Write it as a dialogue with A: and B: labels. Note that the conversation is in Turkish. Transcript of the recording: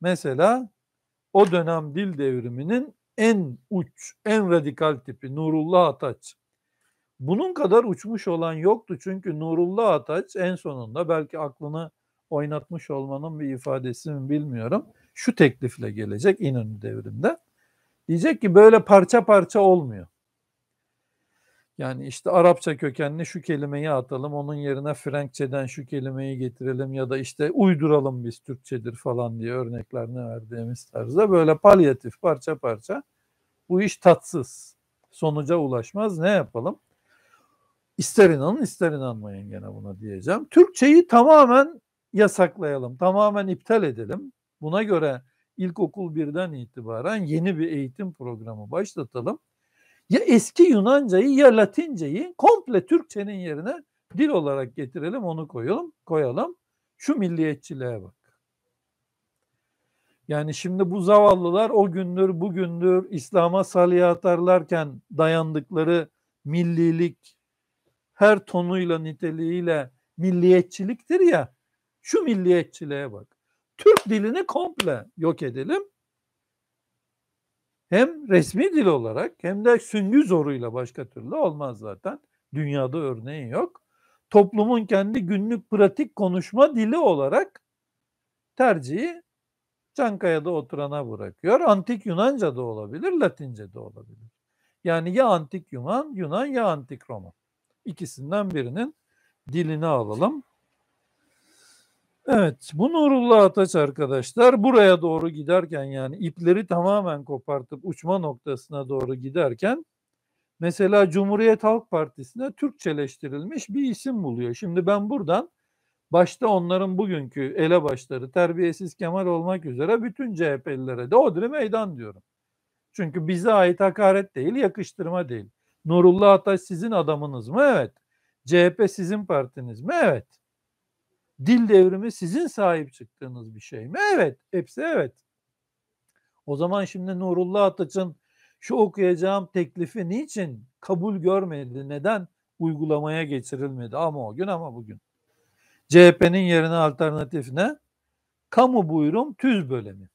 A: Mesela o dönem dil devriminin en uç, en radikal tipi Nurullah Ataç. Bunun kadar uçmuş olan yoktu çünkü Nurullah Ataç en sonunda, belki aklını oynatmış olmanın bir ifadesi mi bilmiyorum, şu teklifle gelecek İnönü devrimde. Diyecek ki böyle parça parça olmuyor. Yani işte Arapça kökenli şu kelimeyi atalım, onun yerine Frenkçeden şu kelimeyi getirelim ya da işte uyduralım biz Türkçedir falan diye örneklerini verdiğimiz tarzda böyle palyatif, parça parça. Bu iş tatsız. Sonuca ulaşmaz. Ne yapalım? İster inanın ister inanmayın gene buna diyeceğim. Türkçeyi tamamen yasaklayalım, tamamen iptal edelim. Buna göre ilkokul 1'den itibaren yeni bir eğitim programı başlatalım. Ya eski Yunancayı ya Latinceyi komple Türkçenin yerine dil olarak getirelim, onu koyalım. Şu milliyetçiliğe bak. Yani şimdi bu zavallılar o gündür bugündür İslam'a salya atarlarken dayandıkları millilik her tonuyla niteliğiyle milliyetçiliktir ya, şu milliyetçiliğe bak. Türk dilini komple yok edelim. Hem resmi dil olarak hem de süngü zoruyla, başka türlü olmaz zaten. Dünyada örneği yok. Toplumun kendi günlük pratik konuşma dili olarak tercihi Çankaya'da oturana bırakıyor. Antik Yunanca da olabilir, Latince de olabilir. Yani ya antik Yunan ya antik Roman. İkisinden birinin dilini alalım. Evet, bu Nurullah Ataç arkadaşlar buraya doğru giderken, yani ipleri tamamen kopartıp uçma noktasına doğru giderken mesela Cumhuriyet Halk Partisi'ne Türkçeleştirilmiş bir isim buluyor. Şimdi ben buradan başta onların bugünkü elebaşları Terbiyesiz Kemal olmak üzere bütün CHP'lilere de odri meydan diyorum. Çünkü bize ait hakaret değil, yakıştırma değil. Nurullah Ataç sizin adamınız mı? Evet. CHP sizin partiniz mi? Evet. Dil devrimi sizin sahip çıktığınız bir şey mi? Evet. Hepsi evet. O zaman şimdi Nurullah Ataç'ın şu okuyacağım teklifi niçin kabul görmedi? Neden uygulamaya geçirilmedi? Ama o gün ama bugün. CHP'nin yerine alternatif ne? Kamu buyurum tüz bölemi.